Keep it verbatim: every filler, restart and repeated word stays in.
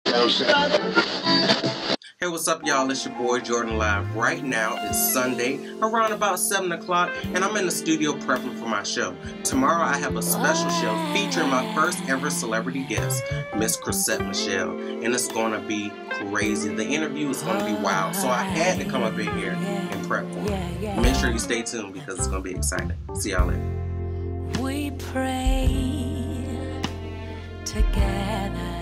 Hey, what's up, y'all? It's your boy Jordan Live. Right now it's Sunday around about seven o'clock, and I'm in the studio prepping for my show. Tomorrow I have a special show featuring my first ever celebrity guest, Miss Chrisette Michele, and it's going to be crazy. The interview is going to be wild, so I had to come up in here and prep for it. Make sure you stay tuned because it's going to be exciting. See y'all later. We pray together.